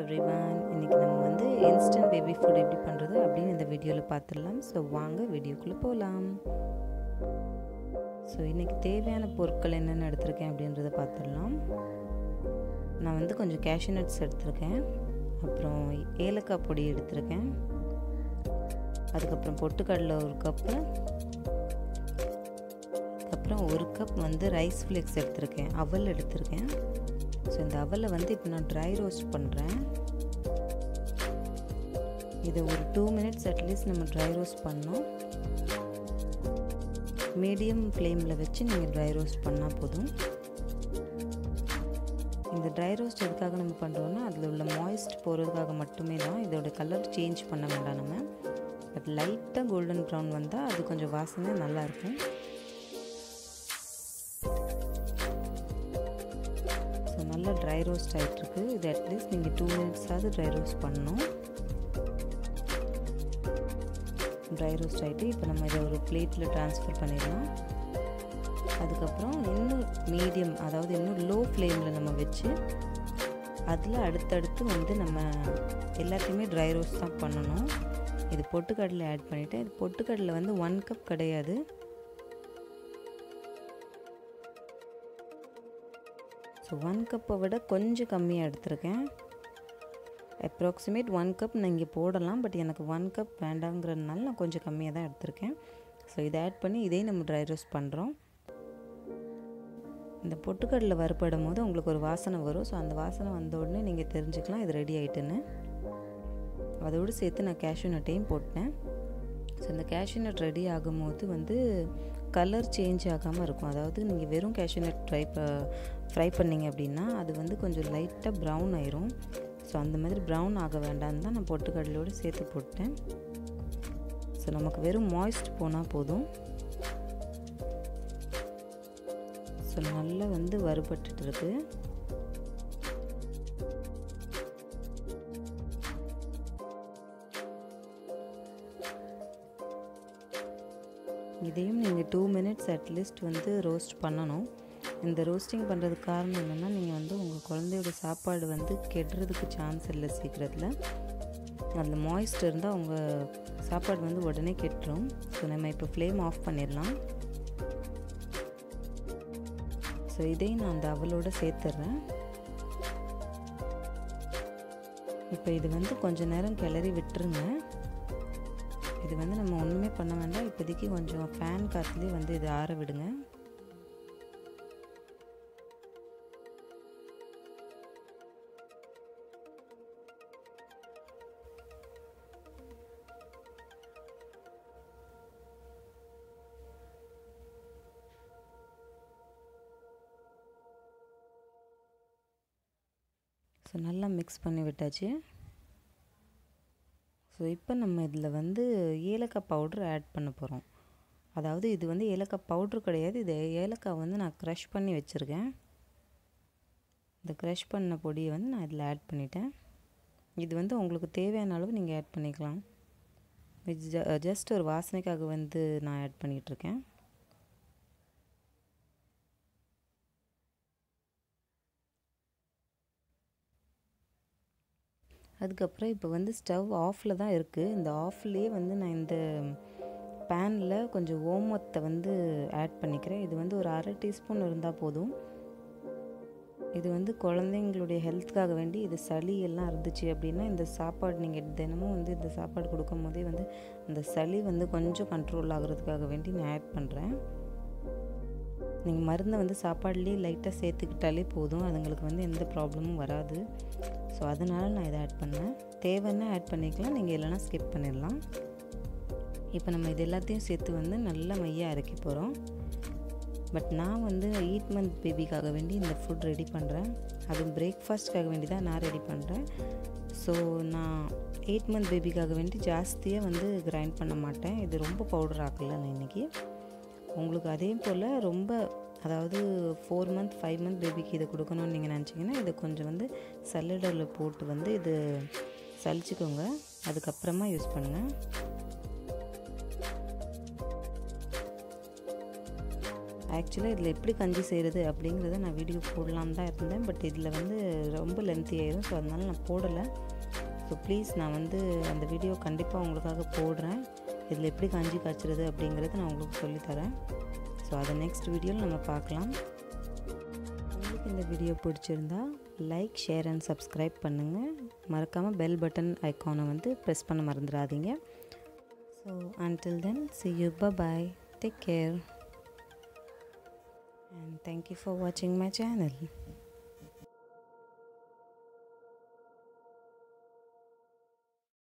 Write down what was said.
Everyone. இன்றைக்கி நம்ம வந்து இன்ஸ்டன்ட் பேபி ஃபுட் எப்படி பண்ணுறது அப்படின்னு இந்த வீடியோவில் பார்த்துடலாம். ஸோ வாங்க வீடியோக்குள்ளே போகலாம். ஸோ இன்றைக்கி தேவையான பொருட்கள் என்னென்ன எடுத்திருக்கேன் அப்படின்றத பார்த்துடலாம். நான் வந்து கொஞ்சம் கேஷ்யூ நட்ஸ் எடுத்திருக்கேன், அப்புறம் ஏலக்காய் பொடி எடுத்திருக்கேன், அதுக்கப்புறம் பொட்டுக்கடலை ஒரு கப்பு, அப்புறம் ஒரு கப் வந்து ரைஸ் ஃப்ளேக்ஸ் எடுத்திருக்கேன், அவல் எடுத்திருக்கேன். ஸோ இந்த அவலை வந்து இப்போ நான் ட்ரை ரோஸ்ட் பண்ணுறேன். இதை ஒரு 2 மினிட்ஸ் அட்லீஸ்ட் நம்ம ட்ரை ரோஸ்ட் பண்ணோம். மீடியம் ஃப்ளேமில் வச்சு நீங்கள் ட்ரை ரோஸ்ட் பண்ணால் போதும். இந்த ட்ரை ரோஸ்ட் எதுக்காக நம்ம பண்ணுறோன்னா அதில் உள்ள மாய்ஸ்ட் போகிறதுக்காக மட்டுமே தான். இதோட கலர் சேஞ்ச் பண்ண வேண்டாம் நம்ம. பட் லைட்டாக கோல்டன் ப்ரௌன் வந்தால் அது கொஞ்சம் வாசனை நல்லாயிருக்கும். ஸோ நல்லா ட்ரை ரோஸ்ட் ஆகிட்டுருக்கு. இது அட்லீஸ்ட் நீங்கள் 2 மினிட்ஸாவது ட்ரை ரோஸ்ட் பண்ணணும். ட்ரை ரோஸ்ட் ஆகிட்டு இப்போ நம்ம இதை ஒரு பிளேட்டில் ட்ரான்ஸ்ஃபர் பண்ணிடலாம். அதுக்கப்புறம் இன்னும் மீடியம், அதாவது இன்னும் லோ ஃப்ளேமில் நம்ம வச்சு அதில் அடுத்தடுத்து வந்து நம்ம எல்லாத்தையுமே ட்ரை ரோஸ்ட் தான் பண்ணணும். இது பொட்டுக்கடலை ஆட் பண்ணிவிட்டேன். இது பொட்டுக்கடலை வந்து 1 கப் கிடையாது, ஸோ 1 கப்பை விட கொஞ்சம் கம்மியாக எடுத்திருக்கேன். அப்ராக்சிமேட் 1 கப் நான் இங்கே போடலாம், பட் எனக்கு 1 கப் வேண்டாங்கிறதுனால நான் கொஞ்சம் கம்மியாக தான் எடுத்திருக்கேன். ஸோ இதை ஆட் பண்ணி இதையும் நம்ம ட்ரை ரோஸ்ட் பண்ணுறோம். இந்த பொட்டுக்கடலை வறுப்படும் போது உங்களுக்கு ஒரு வாசனை வரும். ஸோ அந்த வாசனை வந்த உடனே நீங்கள் தெரிஞ்சுக்கலாம் இது ரெடி ஆகிட்டுன்னு. அதோடு சேர்த்து நான் கேஷ்யூ நட்டையும் போட்டேன். ஸோ இந்த கேஷ்யூ நட் ரெடி ஆகும்போது வந்து கலர் சேஞ்ச் ஆகாமல் இருக்கும். அதாவது நீங்கள் வெறும் கேஷ்யூ நட் ஃப்ரை பண்ணிங்க அப்படின்னா அது வந்து கொஞ்சம் லைட்டாக ப்ரௌன் ஆயிரும். ஸோ அந்த மாதிரி ப்ரௌன் ஆக வேண்டாம்னு தான் நான் பொட்டுக்கடலையோடு சேர்த்து போட்டேன். ஸோ நமக்கு வெறும் மாய்ஸ்ட் போனால் போதும். ஸோ நல்லா வந்து வறுபட்டுட்டு இருக்கு. இதையும் நீங்கள் 2 மினிட்ஸ் அட்லீஸ்ட் வந்து ரோஸ்ட் பண்ணணும். இந்த ரோஸ்டிங் பண்ணுறதுக்கு காரணம் என்னென்னா நீங்கள் வந்து உங்கள் குழந்தையோட சாப்பாடு வந்து கெடுறதுக்கு சான்ஸ் இல்லை சீக்கிரத்தில். அதில் மாய்ஸ்ட் இருந்தால் உங்கள் சாப்பாடு வந்து உடனே கெட்டுரும். ஸோ நம்ம இப்போ ஃப்ளேம் ஆஃப் பண்ணிடலாம். ஸோ இதையும் நான் அந்த அவலோடு சேர்த்துட்றேன். இப்போ இது வந்து கொஞ்சம் நேரம் கிளறி விட்டுருங்க. இது வந்து நம்ம ஒன்றுமே பண்ண வேண்டாம். இப்போதைக்கு கொஞ்சம் ஃபேன் காற்றுலேயே வந்து இது ஆற விடுங்க. ஸோ நல்லா மிக்ஸ் பண்ணி விட்டாச்சு. ஸோ இப்போ நம்ம இதில் வந்து ஏலக்காய் பவுட்ரு ஆட் பண்ண போகிறோம். அதாவது இது வந்து ஏலக்காய் பவுட்ரு கிடையாது, இது ஏலக்காய் வந்து நான் க்ரஷ் பண்ணி வச்சுருக்கேன். இந்த க்ரஷ் பண்ண பொடியை வந்து நான் இதில் ஆட் பண்ணிட்டேன். இது வந்து உங்களுக்கு தேவையான அளவு நீங்கள் ஆட் பண்ணிக்கலாம். இது ஜஸ்ட் ஒரு வாசனைக்காக வந்து நான் ஆட் பண்ணிகிட்ருக்கேன். அதுக்கப்புறம் இப்போ வந்து ஸ்டவ் ஆஃபில் தான் இருக்குது. இந்த ஆஃப்லேயே வந்து நான் இந்த பேனில் கொஞ்சம் ஓமத்தை வந்து ஆட் பண்ணிக்கிறேன். இது வந்து ஒரு 1/2 டீஸ்பூன் இருந்தால் போதும். இது வந்து குழந்தைங்களுடைய ஹெல்த்துக்காக வேண்டி, இது சளி எல்லாம் இருந்துச்சு அப்படின்னா இந்த சாப்பாடு நீங்கள் தினமும் வந்து இந்த சாப்பாடு கொடுக்கும் போதே வந்து அந்த சளி வந்து கொஞ்சம் கண்ட்ரோல் ஆகிறதுக்காக வேண்டி நான் ஆட் பண்ணுறேன். நீங்கள் மருந்தை வந்து சாப்பாடுலேயே லைட்டாக சேர்த்துக்கிட்டாலே போதும், அதுங்களுக்கு வந்து எந்த ப்ராப்ளமும் வராது. ஸோ அதனால் நான் இதை ஆட் பண்ணேன். தேவைன்னா ஆட் பண்ணிக்கலாம், நீங்கள் இல்லைனா ஸ்கிப் பண்ணிடலாம். இப்போ நம்ம இது எல்லாத்தையும் சேர்த்து வந்து நல்லா மையாக அரைக்க போகிறோம். பட் நான் வந்து 8 மந்த் பேபிக்காக வேண்டி இந்த ஃபுட் ரெடி பண்ணுறேன். அதுவும் பிரேக்ஃபாஸ்ட்டுக்காக வேண்டி தான் நான் ரெடி பண்ணுறேன். ஸோ நான் 8 மந்த் பேபிக்காக வேண்டி ஜாஸ்தியாக வந்து கிரைண்ட் பண்ண மாட்டேன். இது ரொம்ப பவுடர் ஆக்கலை நான் இன்றைக்கி. உங்களுக்கு அதே போல் ரொம்ப, அதாவது 4 மந்த் 5 மந்த் பேபிக்கு இதை கொடுக்கணும்னு நீங்கள் நினச்சிங்கன்னா இதை கொஞ்சம் வந்து சல்லடரில் போட்டு வந்து இது சலிச்சுக்கோங்க, அதுக்கப்புறமா யூஸ் பண்ணுங்கள். ஆக்சுவலாக இதில் எப்படி கஞ்சி செய்கிறது அப்படிங்கிறத நான் வீடியோ போடலான்னு தான் இருந்தேன். பட் இதில் வந்து ரொம்ப லென்த்தி ஆயிடும். ஸோ அதனால நான் போடலை. ஸோ ப்ளீஸ் நான் வந்து அந்த வீடியோ கண்டிப்பாக உங்களுக்காக போடுறேன். இதில் எப்படி கஞ்சி காய்ச்சுறது அப்படிங்கிறத நான் உங்களுக்கு சொல்லித்தரேன். ஸோ அதை நெக்ஸ்ட் வீடியோவில் நம்ம பார்க்கலாம். உங்களுக்கு இந்த வீடியோ பிடிச்சிருந்தா லைக், ஷேர் அண்ட் சப்ஸ்கிரைப் பண்ணுங்கள். மறக்காமல் பெல் பட்டன் ஐக்கானை வந்து ப்ரெஸ் பண்ண மறந்துடாதீங்க. So until then, see you, bye-bye, take care and thank you for watching my channel.